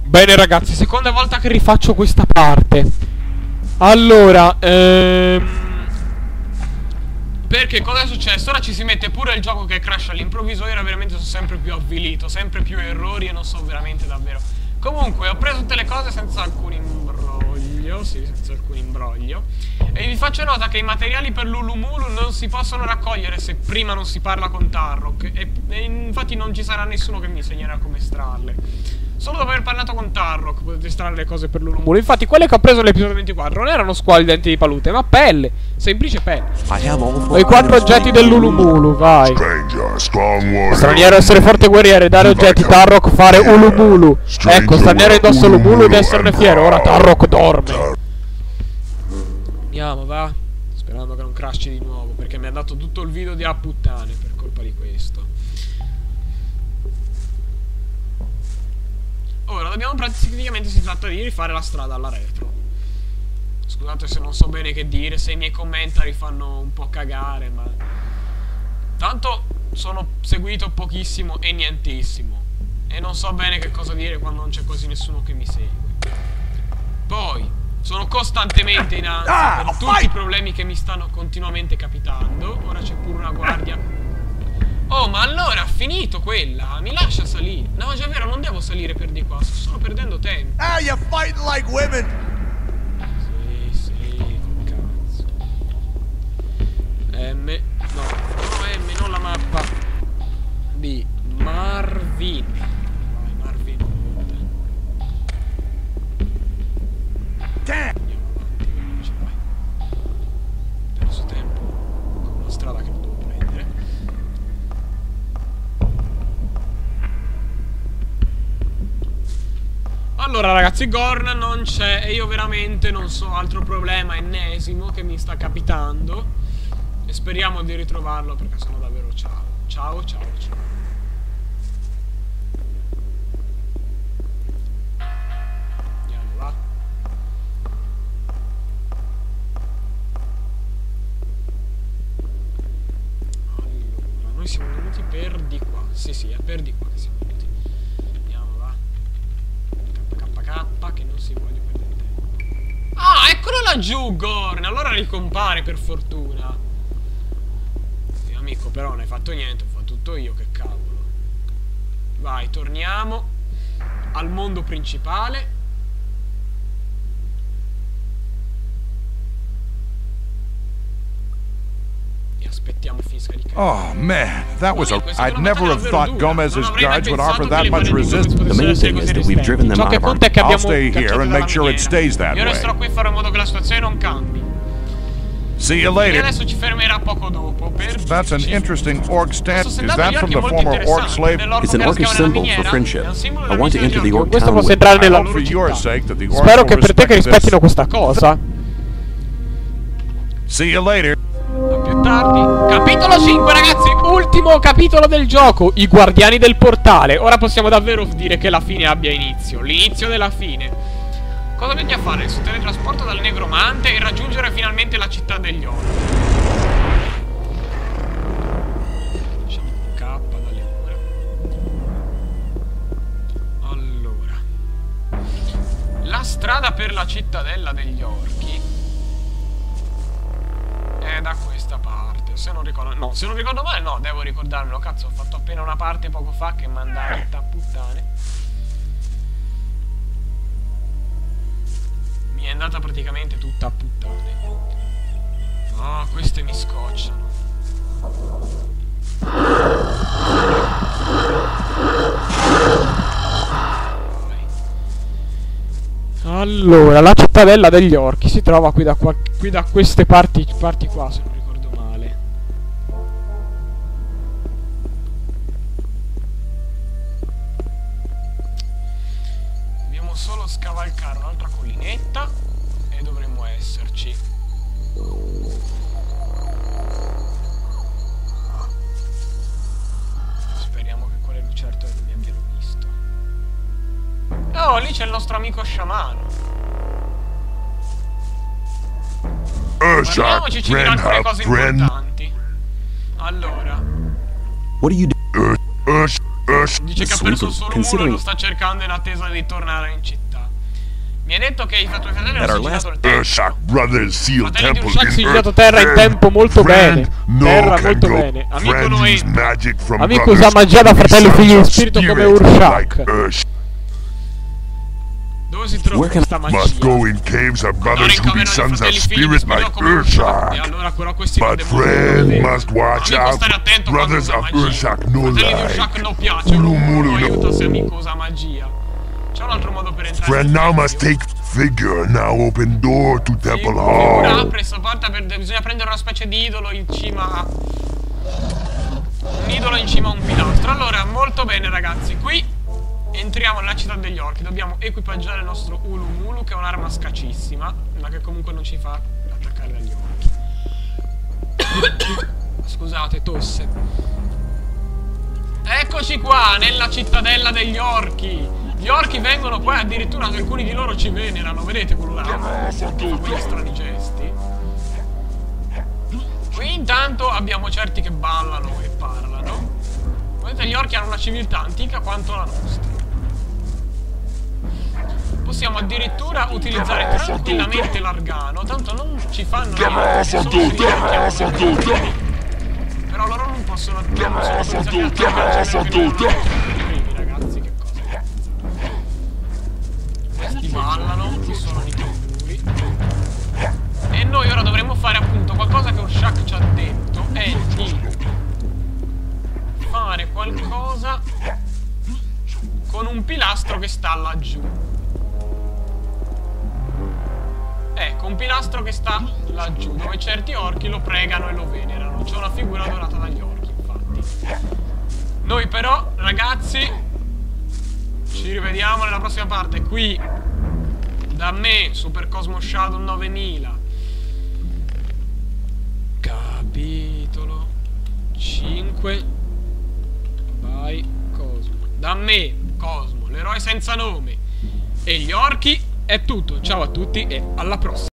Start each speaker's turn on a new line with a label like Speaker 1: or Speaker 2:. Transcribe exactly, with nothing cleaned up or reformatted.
Speaker 1: Bene ragazzi, seconda volta che rifaccio questa parte. Allora, ehm... perché cosa è successo? Ora ci si mette pure il gioco che crash all'improvviso. Io veramente sono sempre più avvilito, sempre più errori e non so veramente davvero. Comunque ho preso tutte le cose senza alcun imbroglio. Sì, senza alcun imbroglio. E vi faccio nota che i materiali per l'Ulumulu non si possono raccogliere se prima non si parla con Tarrock. E, e infatti non ci sarà nessuno che mi insegnerà come estrarle. Solo dopo aver parlato con Tarrock potete estrarre le cose per l'Ulumulu. Infatti quelle che ho preso nell'episodio ventiquattro non erano squali denti di palute, ma pelle. Semplice pelle. Ho i quattro oggetti dell'Ulumulu, vai. Straniero, essere forte guerriere, dare oggetti, Tarrock, fare Ulumulu. Ecco, straniero indossa Ulumulu ed esserne fiero. Ora Tarrock dorme. Andiamo, va. Sperando che non crashi di nuovo, perché mi ha dato tutto il video di a puttane per colpa di questo. Ora dobbiamo praticamente, si tratta di rifare la strada alla retro. Scusate se non so bene che dire, se i miei commentari fanno un po' cagare, ma tanto sono seguito pochissimo e nientissimo e non so bene che cosa dire quando non c'è quasi nessuno che mi segue. Poi sono costantemente in ansia per tutti i problemi che mi stanno continuamente capitando. Ora c'è pure una guardia. Oh, ma allora ha finito quella. Mi lascia salire. No, già vero, non devo salire per di qua. Sto solo perdendo tempo.
Speaker 2: Ah, you're fighting like women.
Speaker 1: Sì, sì, col cazzo. M. No, no M, non la mappa. B. Marvin. Vai, Marvin.
Speaker 2: Damn.
Speaker 1: Andiamo avanti, veloce, vai. Perso tempo con una strada che non devo prendere. Allora ragazzi, Gorn non c'è e io veramente non so, altro problema ennesimo che mi sta capitando. E speriamo di ritrovarlo perché sono davvero ciao. Ciao, ciao, ciao. Andiamo, va. Allora, noi siamo venuti per di qua. Sì, sì, è per di qua che siamo venuti. Che non si vuole perdere tempo. Ah, eccolo laggiù, Gorn. Allora ricompare per fortuna. Sì, amico, però non hai fatto niente. Ho fatto tutto io, che cavolo. Vai, torniamo al mondo principale. E aspettiamo finisca di caricare.
Speaker 2: Oh man, that was a. I'd never have thought Gomez's guards would offer that much resistance.
Speaker 3: The main thing is that we've driven them out of our...
Speaker 2: I'll stay here and make sure it stays that
Speaker 1: Io
Speaker 2: way.
Speaker 1: resterò qui e farò in modo che la situazione non cambi.
Speaker 2: See you
Speaker 1: E
Speaker 2: later.
Speaker 1: adesso ci fermerà poco dopo per...
Speaker 2: That's an interesting orc stand.
Speaker 1: Questo
Speaker 2: Is
Speaker 1: stendardo
Speaker 2: that
Speaker 1: agli
Speaker 2: from
Speaker 1: occhi
Speaker 2: the
Speaker 1: molto
Speaker 2: former orc
Speaker 1: interessante.
Speaker 2: slave?
Speaker 1: Nell'orco
Speaker 3: It's an
Speaker 1: che
Speaker 3: orcish
Speaker 1: scava nella
Speaker 3: symbol for
Speaker 1: miniera.
Speaker 3: friendship.
Speaker 1: È un simbolo
Speaker 3: I
Speaker 1: della
Speaker 3: want to
Speaker 1: missione
Speaker 3: enter the
Speaker 1: di
Speaker 3: orc
Speaker 1: Orc.
Speaker 3: town
Speaker 1: Questo può
Speaker 3: with
Speaker 1: sembrare
Speaker 2: I
Speaker 1: nella
Speaker 2: hope
Speaker 1: loro
Speaker 2: for your
Speaker 1: città.
Speaker 2: sake that the orcs
Speaker 1: Spero
Speaker 2: will
Speaker 1: che per te che
Speaker 2: respect
Speaker 1: rispettino
Speaker 2: this.
Speaker 1: questa cosa.
Speaker 2: See you later.
Speaker 1: A più tardi. Capitolo cinque ragazzi, ultimo capitolo del gioco, i guardiani del portale. Ora possiamo davvero dire che la fine abbia inizio, l'inizio della fine. Cosa bisogna fare? Su teletrasporto dal negromante e raggiungere finalmente la città degli orchi. Lasciamo K dalle mura. Allora, la strada per la cittadella degli orchi è da questa parte, se non ricordo... No, se non ricordo male, no, devo ricordarmelo. Cazzo, ho fatto appena una parte poco fa che mandata a puttane. Mi è andata praticamente tutta a puttane. No, queste mi scocciano. Allora, la cittadella degli orchi si trova qui da, qua, qui da queste parti, parti qua, se non ricordo male. Dobbiamo solo scavalcare un'altra collinetta e dovremmo esserci. Speriamo che quelle lucertole non mi abbiano visto. Oh, lì c'è il nostro amico sciamano. Andiamoci, ci dirà alcune cose importanti. Allora,
Speaker 3: What are you doing?
Speaker 1: Dice che ha perso solo uno e lo sta cercando in attesa di tornare in città. Mi hai detto che i tuoi fratelli hanno sigillato il tempio.
Speaker 2: Urshak Brothers sealed
Speaker 1: Fratelli di
Speaker 2: temple
Speaker 1: Urshak
Speaker 2: in
Speaker 1: sigillato
Speaker 2: Earth.
Speaker 1: terra in tempo molto bene.
Speaker 2: No
Speaker 1: Terra
Speaker 2: can
Speaker 1: molto
Speaker 2: go.
Speaker 1: bene. Amico
Speaker 2: Friend
Speaker 1: Noè.
Speaker 2: use magic from
Speaker 1: Amico
Speaker 2: brothers.
Speaker 1: usa magia da fratelli
Speaker 2: We
Speaker 1: figli di
Speaker 2: sons of
Speaker 1: spirito come
Speaker 2: spirit
Speaker 1: Urshak.
Speaker 2: like Urshak.
Speaker 1: Dove si trova questa magia?
Speaker 2: Must go in caves of brothers who be sons of spirit like Urshak.
Speaker 1: E allora però questi
Speaker 2: But
Speaker 1: non
Speaker 2: friend
Speaker 1: devono
Speaker 2: must watch
Speaker 1: Amico,
Speaker 2: out.
Speaker 1: stare attento
Speaker 2: Brothers
Speaker 1: quando
Speaker 2: of
Speaker 1: usa magia.
Speaker 2: Urshak no
Speaker 1: Fratelli di
Speaker 2: like.
Speaker 1: Urshak non piace.
Speaker 2: Ulu
Speaker 1: Uno
Speaker 2: mulu no.
Speaker 1: aiuta se amico usa magia. C'è un altro modo per entrare.
Speaker 2: Friend
Speaker 1: nel
Speaker 2: now
Speaker 1: tempio.
Speaker 2: must take figure. Now open door to Temple
Speaker 1: Ora
Speaker 2: Hall.
Speaker 1: apre sta porta per, bisogna prendere una specie di idolo in cima a... Un idolo in cima a un pilastro. Allora, molto bene ragazzi. Qui entriamo nella città degli orchi. Dobbiamo equipaggiare il nostro Ulu Mulu, che è un'arma scacissima, ma che comunque non ci fa attaccare dagli orchi. Scusate, tosse. Eccoci qua, nella cittadella degli orchi. Gli orchi vengono poi, addirittura alcuni di loro ci venerano. Vedete quello là? Fa quegli strani gesti. Qui intanto abbiamo certi che ballano e parlano. Vedete, gli orchi hanno una civiltà antica quanto la nostra. Possiamo addirittura utilizzare tranquillamente l'argano, tanto non ci fanno niente, solo se li cerchiamo. Però loro non possono, non possono utilizzare attaccare, ragazzi, che cosa. Questi ballano, qui sono i tamburi. E noi ora dovremmo fare appunto qualcosa che Urshak ci ha detto, è di fare qualcosa con un pilastro che sta laggiù. Ecco, un pilastro che sta laggiù, dove certi orchi lo pregano e lo venerano. C'è una figura adorata dagli orchi, infatti. Noi però, ragazzi, ci rivediamo nella prossima parte. Qui, da me, Super Cosmo Shadow novemila. Capitolo cinque. Vai, Cosmo. Da me, Cosmo, l'eroe senza nome. E gli orchi. È tutto, ciao a tutti e alla prossima.